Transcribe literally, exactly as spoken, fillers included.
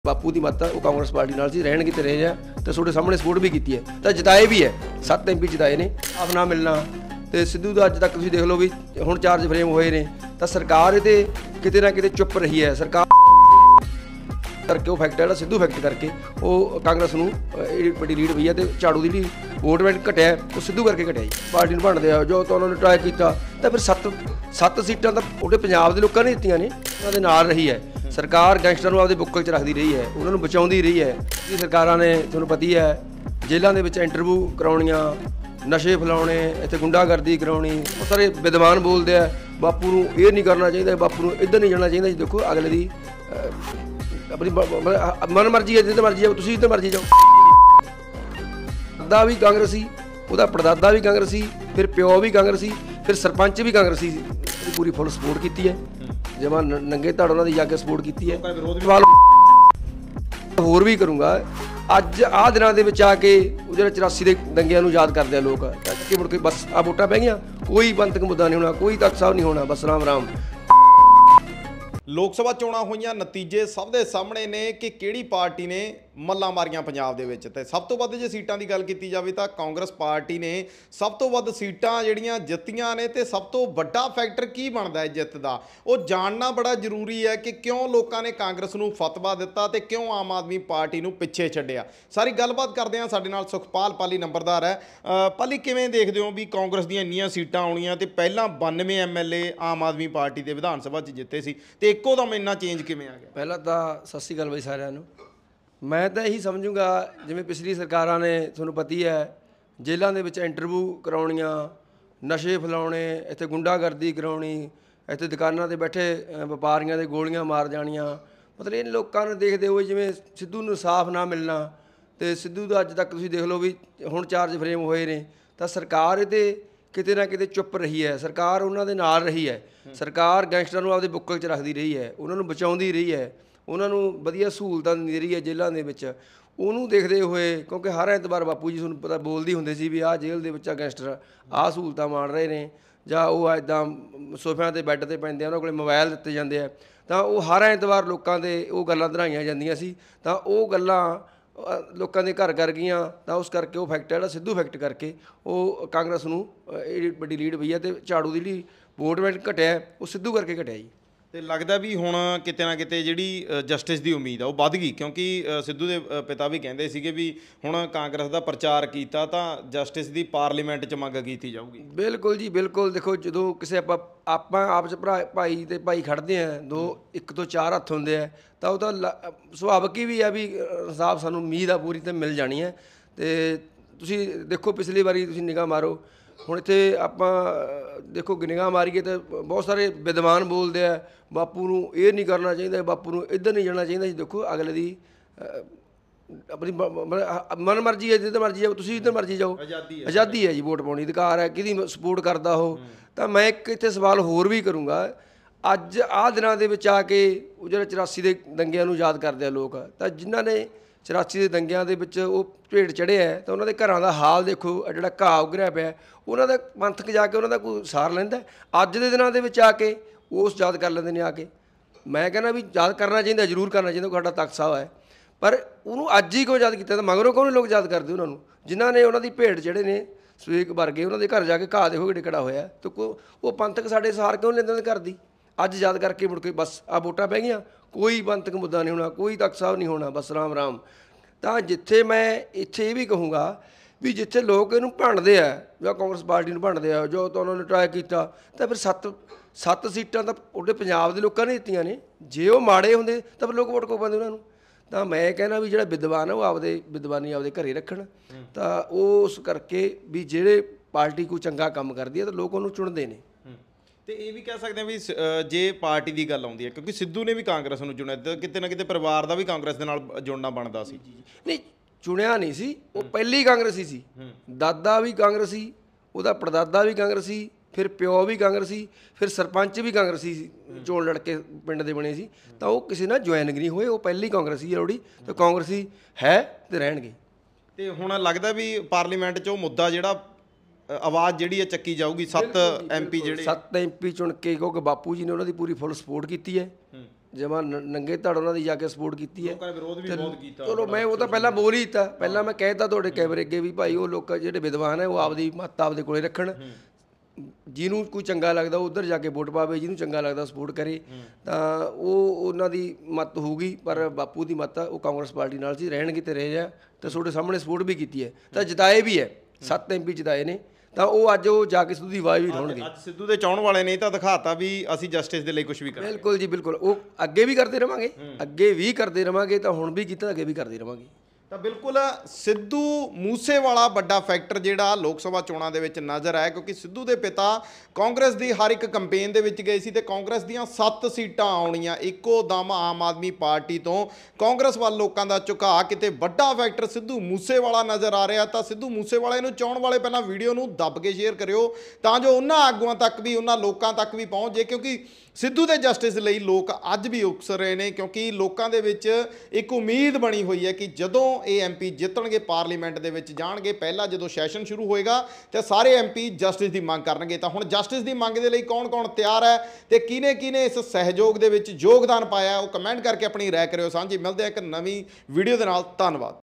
ਬਾਪੂ ਦੀ ਮੱਤ ਉਹ ਕਾਂਗਰਸ ਪਾਰਟੀ ਨਾਲ ਸੀ ਰਹਿਣਗੇ ਤੇ ਰਹੇ ਆ ਤੇ ਤੁਹਾਡੇ ਸਾਹਮਣੇ ਸਪੋਰਟ ਵੀ ਕੀਤੀ ਹੈ ਤਾਂ ਜਿਤਾਏ ਵੀ ਹੈ ਸੱਤ ਐਮਪੀ ਜਿਤਾਏ ਨੇ ਆਪ ਨਾ ਮਿਲਣਾ ਤੇ ਸਿੱਧੂ ਦਾ ਅੱਜ ਤੱਕ ਤੁਸੀਂ ਦੇਖ ਲਓ ਵੀ ਹੁਣ ਚਾਰਜ ਫਰੇਮ ਹੋਏ ਨੇ ਤਾਂ ਸਰਕਾਰ ਇਹਦੇ ਕਿਤੇ ਨਾ ਕਿਤੇ ਚੁੱਪ ਰਹੀ ਹੈ ਸਰਕਾਰ ਕਰਕੇ ਉਹ ਫੈਕਟ ਜਿਹੜਾ ਸਿੱਧੂ ਫੈਕਟ ਕਰਕੇ ਉਹ ਕਾਂਗਰਸ ਨੂੰ ਜਿਹੜੀ ਵੱਡੀ ਲੀਡ ਪਈ ਹੈ ਤੇ ਝਾੜੂ ਦੀ ਜਿਹੜੀ ਵੋਟ ਬੈਂਕ ਘਟਿਆ ਉਹ ਸਿੱਧੂ ਕਰਕੇ ਘਟਿਆ ਜੀ ਪਾਰਟੀ ਨੂੰ ਭੰਡਦੇ ਆ ਜੋ ਤਾਂ ਉਹਨਾਂ ਨੇ ਟਰਾਈ ਕੀਤਾ ਤਾਂ ਫਿਰ ਸੱਤ ਸੱਤ ਸੀਟਾਂ ਤਾਂ ਉਹਦੇ ਪੰਜਾਬ ਦੇ ਲੋਕਾਂ ਨੇ ਦਿੱਤੀਆਂ ਨੇ ਉਹਨਾਂ ਦੇ ਨਾਲ ਰਹੀ ਹੈ ਸਰਕਾਰ ਗੈਂਗਸਟਰ ਨੂੰ ਆਪਦੇ ਬੁੱਕਲ 'ਚ ਰੱਖਦੀ ਰਹੀ ਹੈ ਉਹਨਾਂ ਨੂੰ ਬਚਾਉਂਦੀ ਰਹੀ ਹੈ ਇਹ ਸਰਕਾਰਾਂ ਨੇ ਤੁਹਾਨੂੰ ਪਤਾ ਹੀ ਹੈ ਜੇਲ੍ਹਾਂ ਦੇ ਵਿੱਚ ਇੰਟਰਵਿਊ ਕਰਾਉਣੀਆਂ ਨਸ਼ੇ ਫੈਲਾਉਣੇ ਇੱਥੇ ਗੁੰਡਾਗਰਦੀ ਕਰਾਉਣੀ ਉਹ ਸਾਰੇ ਵਿਦਵਾਨ ਬੋਲਦੇ ਆ ਬਾਪੂ ਨੂੰ ਇਹ ਨਹੀਂ ਕਰਨਾ ਚਾਹੀਦਾ ਬਾਪੂ ਨੂੰ ਇੱਧਰ ਨਹੀਂ ਜਾਣਾ ਚਾਹੀਦਾ ਜੀ ਦੇਖੋ ਅਗਲੇ ਦੀ ਆਪਣੀ ਮਨ ਮਰਜ਼ੀ ਹੈ ਜਿੱਧਰ ਮਰਜ਼ੀ ਜਾਓ ਤੁਸੀਂ ਜਿੱਧਰ ਮਰਜ਼ੀ ਜਾਓ ਦਾਦਾ ਵੀ ਕਾਂਗਰਸੀ ਉਹਦਾ ਪੜਦਾਦਾ ਵੀ ਕਾਂਗਰਸੀ ਫਿਰ ਪਿਓ ਵੀ ਕਾਂਗਰਸੀ ਫਿਰ ਸਰਪੰਚ ਵੀ ਕਾਂਗਰਸੀ ਉਹਦੀ ਪੂਰੀ ਫੁੱਲ ਸਪੋਰਟ ਕੀਤੀ ਹੈ ਜਿਵੇਂ ਨੰਗੇ ਧੜ ਉਹਨਾਂ ਦੀ ਜਾ ਕੇ ਸਪੋਰਟ ਕੀਤੀ ਹੈ ਹੋਰ ਵੀ ਕਰੂੰਗਾ ਅੱਜ ਆਹ ਦਿਨਾਂ ਦੇ ਵਿੱਚ ਆ ਕੇ ਉਹ ਜਿਹੜੇ ਚੁਰਾਸੀ ਦੇ ਦੰਗਿਆਂ ਨੂੰ ਯਾਦ ਕਰਦੇ ਆ ਲੋਕ ਕਿ ਮੁੜ ਕੇ ਬਸ ਆ ਵੋਟਾਂ ਪੈ ਗਈਆਂ ਕੋਈ ਪੰਥਕ ਮੁੱਦਾ ਨਹੀਂ ਹੋਣਾ ਕੋਈ ਤਖਤ ਸਾਹਿਬ ਨਹੀਂ ਹੋਣਾ ਬਸ ਰਾਮ ਰਾਮ ਲੋਕ ਸਭਾ ਚੋਣਾਂ ਹੋਈਆਂ ਨਤੀਜੇ ਸਭ ਦੇ ਸਾਹਮਣੇ ਨੇ ਕਿ ਕਿਹੜੀ ਪਾਰਟੀ ਨੇ ਮੱਲਾਂ ਮਾਰੀਆਂ ਪੰਜਾਬ ਦੇ ਵਿੱਚ ਤੇ ਸਭ ਤੋਂ ਵੱਧ ਜੇ ਸੀਟਾਂ ਦੀ ਗੱਲ ਕੀਤੀ ਜਾਵੇ ਤਾਂ ਕਾਂਗਰਸ ਪਾਰਟੀ ਨੇ ਸਭ ਤੋਂ ਵੱਧ ਸੀਟਾਂ ਜਿਹੜੀਆਂ ਜਿੱਤੀਆਂ ਨੇ ਤੇ ਸਭ ਤੋਂ ਵੱਡਾ ਫੈਕਟਰ ਕੀ ਬਣਦਾ ਹੈ ਜਿੱਤ ਦਾ ਉਹ ਜਾਣਨਾ ਬੜਾ ਜ਼ਰੂਰੀ ਹੈ ਕਿ ਕਿਉਂ ਲੋਕਾਂ ਨੇ ਕਾਂਗਰਸ ਨੂੰ ਫਤਵਾ ਦਿੱਤਾ ਤੇ ਕਿਉਂ ਆਮ ਆਦਮੀ ਪਾਰਟੀ ਨੂੰ ਪਿੱਛੇ ਛੱਡਿਆ ਸਾਰੀ ਗੱਲਬਾਤ ਕਰਦੇ ਹਾਂ ਸਾਡੇ ਨਾਲ ਸੁਖਪਾਲ ਪਾਲੀ ਨੰਬਰਦਾਰ ਹੈ ਪਾਲੀ ਕਿਵੇਂ ਦੇਖਦੇ ਹੋ ਵੀ ਕਾਂਗਰਸ ਦੀਆਂ ਇੰਨੀਆਂ ਸੀਟਾਂ ਆਉਣੀਆਂ ਤੇ ਪਹਿਲਾਂ ਬਾਨਵੇਂ M L A Aam Aadmi Party ਦੇ ਵਿਧਾਨ ਸਭਾ 'ਚ ਜਿੱਤੇ ਸੀ ਤੇ ਇੱਕੋ ਦਮ ਇੰਨਾ ਚੇਂਜ ਕਿਵੇਂ ਆ ਗਿਆ ਪਹਿਲਾਂ ਤਾਂ ਸਤਿ ਸ਼੍ਰੀ ਅਕਾਲ ਬਈ ਸਾਰਿਆਂ ਨੂੰ ਮੈਂ ਤਾਂ ਇਹੀ ਸਮਝੂੰਗਾ ਜਿਵੇਂ ਪਿਛਲੀ ਸਰਕਾਰਾਂ ਨੇ ਤੁਹਾਨੂੰ ਪਤਾ ਹੀ ਹੈ ਜੇਲ੍ਹਾਂ ਦੇ ਵਿੱਚ ਇੰਟਰਵਿਊ ਕਰਾਉਣੀਆਂ ਨਸ਼ੇ ਫੈਲਾਉਣੇ ਇੱਥੇ ਗੁੰਡਾਗਰਦੀ ਕਰਾਉਣੀ ਇੱਥੇ ਦੁਕਾਨਾਂ 'ਤੇ ਬੈਠੇ ਵਪਾਰੀਆਂ ਦੇ ਗੋਲੀਆਂ ਮਾਰ ਜਾਣੀਆਂ ਮਤਲਬ ਇਹ ਲੋਕਾਂ ਨੂੰ ਦੇਖਦੇ ਹੋਏ ਜਿਵੇਂ ਸਿੱਧੂ ਨੂੰ ਸਾਫ਼ ਨਾ ਮਿਲਣਾ ਅਤੇ ਸਿੱਧੂ ਦਾ ਅੱਜ ਤੱਕ ਤੁਸੀਂ ਦੇਖ ਲਓ ਵੀ ਹੁਣ ਚਾਰਜ ਫਰੇਮ ਹੋਏ ਨੇ ਤਾਂ ਸਰਕਾਰ ਇਹਦੇ ਕਿਤੇ ਨਾ ਕਿਤੇ ਚੁੱਪ ਰਹੀ ਹੈ ਸਰਕਾਰ ਉਹਨਾਂ ਦੇ ਨਾਲ ਰਹੀ ਹੈ ਸਰਕਾਰ ਗੈਂਗਸਟਰਾਂ ਨੂੰ ਆਪਦੇ ਬੁੱਕਲ 'ਚ ਰੱਖਦੀ ਰਹੀ ਹੈ ਉਹਨਾਂ ਨੂੰ ਬਚਾਉਂਦੀ ਰਹੀ ਹੈ ਉਹਨਾਂ ਨੂੰ ਵਧੀਆ ਸਹੂਲਤਾਂ ਦਿੰਦੀ ਰਹੀ ਹੈ ਜੇਲ੍ਹਾਂ ਦੇ ਵਿੱਚ ਉਹਨੂੰ ਦੇਖਦੇ ਹੋਏ ਕਿਉਂਕਿ ਹਰ ਐਤਵਾਰ ਬਾਪੂ ਜੀ ਤੁਹਾਨੂੰ ਪਤਾ ਬੋਲਦੀ ਹੁੰਦੇ ਸੀ ਵੀ ਆਹ ਜੇਲ੍ਹ ਦੇ ਵਿੱਚ ਆ ਗੈਂਗਸਟਰ ਆਹ ਸਹੂਲਤਾਂ ਮਾਣ ਰਹੇ ਨੇ ਜਾਂ ਉਹ ਇੱਦਾਂ ਸੋਫਿਆਂ 'ਤੇ ਬੈੱਡ 'ਤੇ ਪੈਂਦੇ ਆ ਉਹਨਾਂ ਕੋਲ ਮੋਬਾਈਲ ਦਿੱਤੇ ਜਾਂਦੇ ਆ ਤਾਂ ਉਹ ਹਰ ਐਤਵਾਰ ਲੋਕਾਂ ਦੇ ਉਹ ਗੱਲਾਂ ਦਰਾਈਆਂ ਜਾਂਦੀਆਂ ਸੀ ਤਾਂ ਉਹ ਗੱਲਾਂ ਲੋਕਾਂ ਦੇ ਘਰ ਕਰ ਗਈਆਂ ਤਾਂ ਉਸ ਕਰਕੇ ਉਹ ਫੈਕਟ ਜਿਹੜਾ ਸਿੱਧੂ ਫੈਕਟ ਕਰਕੇ ਉਹ ਕਾਂਗਰਸ ਨੂੰ ਜਿਹੜੀ ਵੱਡੀ ਲੀਡ ਪਈ ਹੈ ਤੇ ਝਾੜੂ ਦੀ ਜਿਹੜੀ ਵੋਟ ਬੈਂਕ ਘਟਿਆ ਉਹ ਸਿੱਧੂ ਕਰਕੇ ਘਟਿਆ ਜੀ ਤੇ ਲੱਗਦਾ ਵੀ ਹੁਣ ਕਿਤੇ ਨਾ ਕਿਤੇ ਜਿਹੜੀ ਜਸਟਿਸ ਦੀ ਉਮੀਦ ਆ ਉਹ ਵੱਧ ਗਈ ਕਿਉਂਕਿ ਸਿੱਧੂ ਦੇ ਪਿਤਾ ਵੀ ਕਹਿੰਦੇ ਸੀਗੇ ਵੀ ਹੁਣ ਕਾਂਗਰਸ ਦਾ ਪ੍ਰਚਾਰ ਕੀਤਾ ਤਾਂ ਜਸਟਿਸ ਦੀ ਪਾਰਲੀਮੈਂਟ 'ਚ ਮੰਗ ਕੀਤੀ ਜਾਊਗੀ ਬਿਲਕੁਲ ਜੀ ਬਿਲਕੁਲ ਦੇਖੋ ਜਦੋਂ ਕਿਸੇ ਆਪਾਂ ਆਪਾਂ ਆਪ 'ਚ ਭਰਾ ਭਾਈ ਤੇ ਭਾਈ ਖੜ੍ਹਦੇ ਆ ਦੋ ਇੱਕ ਤੋਂ ਚਾਰ ਹੱਥ ਹੁੰਦੇ ਆ ਤਾਂ ਉਹ ਤਾਂ ਸੁਭਾਵਿਕ ਹੀ ਵੀ ਆ ਵੀ ਇਨਸਾਫ ਸਾਨੂੰ ਉਮੀਦ ਆ ਪੂਰੀ ਤੇ ਮਿਲ ਜਾਣੀ ਹੈ ਅਤੇ ਤੁਸੀਂ ਦੇਖੋ ਪਿਛਲੀ ਵਾਰੀ ਤੁਸੀਂ ਨਿਗਾਹ ਮਾਰੋ ਹੁਣ ਇੱਥੇ ਆਪਾਂ ਦੇਖੋ ਨਿਗਾਹ ਮਾਰੀਏ ਤਾਂ ਬਹੁਤ ਸਾਰੇ ਵਿਦਵਾਨ ਬੋਲਦੇ ਆ ਬਾਪੂ ਨੂੰ ਇਹ ਨਹੀਂ ਕਰਨਾ ਚਾਹੀਦਾ ਬਾਪੂ ਨੂੰ ਇੱਧਰ ਨਹੀਂ ਜਾਣਾ ਚਾਹੀਦਾ ਜੀ ਦੇਖੋ ਅਗਲੇ ਦੀ ਆਪਣੀ ਮਨ ਮਰਜ਼ੀ ਹੈ ਜਿੱਧਰ ਮਰਜ਼ੀ ਜਾਓ ਤੁਸੀਂ ਜਿੱਧਰ ਮਰਜ਼ੀ ਜਾਓ ਆਜ਼ਾਦੀ ਹੈ ਜੀ ਵੋਟ ਪਾਉਣੀ ਅਧਿਕਾਰ ਹੈ ਕਿਹਦੀ ਸਪੋਰਟ ਕਰਦਾ ਉਹ ਤਾਂ ਮੈਂ ਇੱਕ ਇੱਥੇ ਸਵਾਲ ਹੋਰ ਵੀ ਕਰੂੰਗਾ ਅੱਜ ਆਹ ਦਿਨਾਂ ਦੇ ਵਿੱਚ ਆ ਕੇ ਉਹ ਜਿਹੜੇ ਚੁਰਾਸੀ ਦੇ ਦੰਗਿਆਂ ਨੂੰ ਯਾਦ ਕਰਦੇ ਆ ਲੋਕ ਤਾਂ ਜਿਨ੍ਹਾਂ ਨੇ ਚੁਰਾਸੀ ਦੇ ਦੰਗਿਆਂ ਦੇ ਵਿੱਚ ਉਹ ਭੇਡ ਚੜ੍ਹਿਆ ਹੈ ਤਾਂ ਉਹਨਾਂ ਦੇ ਘਰਾਂ ਦਾ ਹਾਲ ਦੇਖੋ ਜਿਹੜਾ ਘਾਹ ਉਗਰਿਆ ਪਿਆ ਉਹਨਾਂ ਦਾ ਪੰਥਕ ਜਾ ਕੇ ਉਹਨਾਂ ਦਾ ਕੋਈ ਸਾਰ ਲੈਂਦਾ ਅੱਜ ਦੇ ਦਿਨਾਂ ਦੇ ਵਿੱਚ ਆ ਕੇ ਉਸ ਯਾਦ ਕਰ ਲੈਂਦੇ ਨੇ ਆ ਕੇ ਮੈਂ ਕਹਿੰਦਾ ਵੀ ਯਾਦ ਕਰਨਾ ਚਾਹੀਦਾ ਜ਼ਰੂਰ ਕਰਨਾ ਚਾਹੀਦਾ ਸਾਡਾ ਤਖਤ ਸਾਹਿਬ ਹੈ ਪਰ ਉਹਨੂੰ ਅੱਜ ਹੀ ਕਿਉਂ ਯਾਦ ਕੀਤਾ ਤਾਂ ਮਗਰੋਂ ਕਿਉਂ ਨਹੀਂ ਲੋਕ ਯਾਦ ਕਰਦੇ ਉਹਨਾਂ ਨੂੰ ਜਿਨ੍ਹਾਂ ਨੇ ਉਹਨਾਂ ਦੀ ਭੇਡ ਜਿਹੜੇ ਨੇ ਸਵੇਕ ਵਰਗੇ ਉਹਨਾਂ ਦੇ ਘਰ ਜਾ ਕੇ ਘਾਹ ਦੇਖੋ ਕਿਹੜੇ ਕਿਹੜਾ ਹੋਇਆ ਤਾਂ ਉਹ ਪੰਥਕ ਸਾਡੇ ਸਾਰ ਕਿਉਂ ਲੈਂਦੇ ਨੇ ਘਰ ਦੀ ਅੱਜ ਯਾਦ ਕਰਕੇ ਮੁੜ ਕੇ ਬਸ ਆ ਵੋਟਾਂ ਪੈ ਗਈਆਂ ਕੋਈ ਪੰਥਕ ਮੁੱਦਾ ਨਹੀਂ ਹੋਣਾ ਕੋਈ ਤਖਤ ਸਾਹਿਬ ਨਹੀਂ ਹੋਣਾ ਬਸ ਰਾਮ ਰਾਮ ਤਾਂ ਜਿੱਥੇ ਮੈਂ ਇੱਥੇ ਇਹ ਵੀ ਕਹੂੰਗਾ ਵੀ ਜਿੱਥੇ ਲੋਕ ਇਹਨੂੰ ਭੰਡਦੇ ਆ ਜਾਂ ਕਾਂਗਰਸ ਪਾਰਟੀ ਨੂੰ ਭੰਡਦੇ ਆ ਜੋ ਤਾਂ ਉਹਨਾਂ ਨੇ ਟਰਾਈ ਕੀਤਾ ਤਾਂ ਫਿਰ ਸੱਤ ਸੱਤ ਸੀਟਾਂ ਤਾਂ ਉਹਦੇ ਪੰਜਾਬ ਦੇ ਲੋਕਾਂ ਨੇ ਦਿੱਤੀਆਂ ਨੇ ਜੇ ਉਹ ਮਾੜੇ ਹੁੰਦੇ ਤਾਂ ਫਿਰ ਲੋਕ ਵੋਟ ਕੋ ਪਾਉਂਦੇ ਉਹਨਾਂ ਨੂੰ ਤਾਂ ਮੈਂ ਕਹਿੰਦਾ ਵੀ ਜਿਹੜਾ ਵਿਦਵਾਨ ਹੈ ਉਹ ਆਪਦੇ ਵਿਦਵਾਨੀ ਆਪਦੇ ਘਰੇ ਰੱਖਣ ਤਾਂ ਉਸ ਕਰਕੇ ਵੀ ਜਿਹੜੇ ਪਾਰਟੀ ਕੋਈ ਚੰਗਾ ਕੰਮ ਕਰਦੀ ਹੈ ਤਾਂ ਲੋਕ ਉਹਨੂੰ ਚੁਣਦੇ ਨੇ ਤੇ ਇਹ ਵੀ ਕਹਿ ਸਕਦੇ ਆ ਵੀ ਜੇ ਪਾਰਟੀ ਦੀ ਗੱਲ ਆਉਂਦੀ ਹੈ ਕਿਉਂਕਿ ਸਿੱਧੂ ਨੇ ਵੀ ਕਾਂਗਰਸ ਨੂੰ ਚੁਣਿਆ ਕਿਤੇ ਨਾ ਕਿਤੇ ਪਰਿਵਾਰ ਦਾ ਵੀ ਕਾਂਗਰਸ ਦੇ ਨਾਲ ਜੁੜਨਾ ਬਣਦਾ ਸੀ ਨਹੀਂ ਚੁਣਿਆ ਨਹੀਂ ਸੀ ਉਹ ਪਹਿਲੀ ਕਾਂਗਰਸੀ ਸੀ ਦਾਦਾ ਵੀ ਕਾਂਗਰਸੀ ਉਹਦਾ ਪੜਦਾਦਾ ਵੀ ਕਾਂਗਰਸੀ ਫਿਰ ਪਿਓ ਵੀ ਕਾਂਗਰਸੀ ਫਿਰ ਸਰਪੰਚ ਵੀ ਕਾਂਗਰਸੀ ਸੀ ਚੋਣ ਲੜ ਕੇ ਪਿੰਡ ਦੇ ਬਣੇ ਸੀ ਤਾਂ ਉਹ ਕਿਸੇ ਨਾਲ ਜੁਆਇਨਿੰਗ ਨਹੀਂ ਹੋਏ ਉਹ ਪਹਿਲੀ ਕਾਂਗਰਸੀ ਹੈ ਉਹਦੀ ਤਾਂ ਕਾਂਗਰਸੀ ਹੈ ਤੇ ਰਹਿਣਗੇ ਤੇ ਹੁਣ ਲੱਗਦਾ ਵੀ ਪਾਰਲੀਮੈਂਟ 'ਚ ਉਹ ਮੁੱਦਾ ਜਿਹੜਾ ਆਵਾਜ਼ ਜਿਹੜੀ ਹੈ ਚੱਕੀ ਜਾਊਗੀ ਸੱਤ ਐਮ ਪੀ ਜਿਹੜੇ ਸੱਤ ਐਮ ਪੀ ਚੁਣ ਕੇ ਕਿਉਂਕਿ ਬਾਪੂ ਜੀ ਨੇ ਉਹਨਾਂ ਦੀ ਪੂਰੀ ਫੁੱਲ ਸਪੋਰਟ ਕੀਤੀ ਹੈ ਜਮਾਂ ਨ- ਨੰਗੇ ਧੜ ਉਹਨਾਂ ਦੀ ਜਾ ਕੇ ਸਪੋਰਟ ਕੀਤੀ ਹੈ। ਲੋਕਾਂ ਨੇ ਵਿਰੋਧ ਵੀ ਤੇ ਬਹੁਤ ਕੀਤਾ। ਚਲੋ ਮੈਂ ਉਹ ਤਾਂ ਪਹਿਲਾਂ ਬੋਲ ਹੀ ਦਿੱਤਾ, ਪਹਿਲਾਂ ਮੈਂ ਕਹਿ ਦਿੱਤਾ ਤੁਹਾਡੇ ਕੈਮਰੇ ਅੱਗੇ ਵੀ ਭਾਈ ਉਹ ਲੋਕ ਜਿਹੜੇ ਵਿਦਵਾਨ ਹੈ ਉਹ ਆਪਦੀ ਮੱਤ ਆਪਦੇ ਕੋਲੇ ਰੱਖਣ, ਜਿਹਨੂੰ ਕੋਈ ਚੰਗਾ ਲੱਗਦਾ ਉਹ ਉੱਧਰ ਜਾ ਕੇ ਵੋਟ ਪਾਵੇ, ਜਿਹਨੂੰ ਚੰਗਾ ਲੱਗਦਾ ਸਪੋਰਟ ਕਰੇ। ਤਾਂ ਉਹ ਉਹਨਾਂ ਦੀ ਮੱਤ ਹੋਊਗੀ, ਪਰ ਬਾਪੂ ਦੀ ਮੱਤ ਆ ਉਹ ਕਾਂਗਰਸ ਪਾਰਟੀ ਨਾਲ ਸੀ, ਰਹਿਣਗੇ ਤੇ ਰਹੇ ਆ, ਤੇ ਤੁਹਾਡੇ ਸਾਹਮਣੇ ਸਪੋਰਟ ਵੀ ਕੀਤੀ ਹੈ, ਤਾਂ ਜਿਤਾਏ ਵੀ ਹੈ, ਸੱਤ ਐਮ ਪੀ ਜਿਤਾਏ ਨੇ। ਤਾਂ ਉਹ ਅੱਜ ਉਹ ਜਾ ਕੇ ਸਿੱਧੂ ਦੀ ਆਵਾਜ਼ ਵੀ ਉਠਾਉਣਗੇ। ਅੱਜ ਸਿੱਧੂ ਦੇ ਚਾਹਣ ਵਾਲੇ ਨੇ ਤਾਂ ਦਿਖਾਤਾ ਵੀ ਅਸੀਂ ਜਸਟਿਸ ਦੇ ਲਈ ਕੁਝ ਵੀ ਕਰਾਂਗੇ। ਬਿਲਕੁਲ ਜੀ ਬਿਲਕੁਲ, ਉਹ ਅੱਗੇ ਵੀ ਕਰਦੇ ਰਵਾਂਗੇ, ਅੱਗੇ ਵੀ ਕਰਦੇ ਰਵਾਂਗੇ, ਤਾਂ ਹੁਣ ਵੀ ਕੀਤਾ, ਅੱਗੇ ਵੀ ਕਰਦੇ ਰਵਾਂਗੇ। ਤਾਂ ਬਿਲਕੁਲ ਸਿੱਧੂ ਮੂਸੇਵਾਲਾ ਵੱਡਾ ਫੈਕਟਰ ਜਿਹੜਾ ਲੋਕ ਸਭਾ ਚੋਣਾਂ ਦੇ ਵਿੱਚ ਨਜ਼ਰ ਆਇਆ, ਕਿਉਂਕਿ ਸਿੱਧੂ ਦੇ ਪਿਤਾ ਕਾਂਗਰਸ ਦੀ ਹਰ ਇੱਕ ਕੈਂਪੇਨ ਦੇ ਵਿੱਚ ਗਏ ਸੀ ਤੇ ਕਾਂਗਰਸ ਦੀਆਂ ਸੱਤ ਸੀਟਾਂ ਆਉਣੀਆਂ, ਇੱਕੋ ਦਮ ਆਮ ਆਦਮੀ ਪਾਰਟੀ ਤੋਂ ਕਾਂਗਰਸ ਵੱਲ ਲੋਕਾਂ ਦਾ ਝੁਕਾਅ, ਕਿਤੇ ਵੱਡਾ ਫੈਕਟਰ ਸਿੱਧੂ ਮੂਸੇਵਾਲਾ ਨਜ਼ਰ ਆ ਰਿਹਾ। ਤਾਂ ਸਿੱਧੂ ਮੂਸੇਵਾਲੇ ਨੂੰ ਚਾਹਣ ਵਾਲੇ ਪਹਿਲਾਂ ਵੀਡੀਓ ਨੂੰ ਦੱਬ ਕੇ ਸ਼ੇਅਰ ਕਰਿਓ, ਤਾਂ ਜੋ ਉਹਨਾਂ ਆਗੂਆਂ ਤੱਕ ਵੀ, ਉਹਨਾਂ ਲੋਕਾਂ ਤੱਕ ਵੀ ਪਹੁੰਚ ਜੇ, ਕਿਉਂਕਿ ਸਿੱਧੂ ਦੇ ਜਸਟਿਸ ਲਈ ਲੋਕ ਅੱਜ ਵੀ ਉਕਸ ਰਹੇ ਨੇ, ਕਿਉਂਕਿ ਲੋਕਾਂ ਦੇ ਵਿੱਚ ਇੱਕ ਉਮੀਦ ਬਣੀ ਹੋਈ ਹੈ ਕਿ ਜਦੋਂ ਇਹ ਐਮਪੀ ਜਿੱਤਣਗੇ, ਪਾਰਲੀਮੈਂਟ ਦੇ ਵਿੱਚ ਜਾਣਗੇ, ਪਹਿਲਾਂ ਜਦੋਂ ਸੈਸ਼ਨ ਸ਼ੁਰੂ ਹੋਏਗਾ ਤੇ ਸਾਰੇ ਐਮਪੀ ਜਸਟਿਸ ਦੀ ਮੰਗ ਕਰਨਗੇ। ਤਾਂ ਹੁਣ ਜਸਟਿਸ ਦੀ ਮੰਗ ਦੇ ਲਈ ਕੌਣ-ਕੌਣ ਤਿਆਰ ਹੈ ਤੇ ਕਿਹਨੇ ਕਿਹਨੇ ਇਸ ਸਹਿਯੋਗ ਦੇ ਵਿੱਚ ਯੋਗਦਾਨ ਪਾਇਆ, ਉਹ ਕਮੈਂਟ ਕਰਕੇ ਆਪਣੀ ਰਾਏ ਕਰਿਓ ਸਾਂਝੀ। ਮਿਲਦੇ ਆ ਇੱਕ ਨਵੀਂ ਵੀਡੀਓ ਦੇ ਨਾਲ, ਧੰਨਵਾਦ।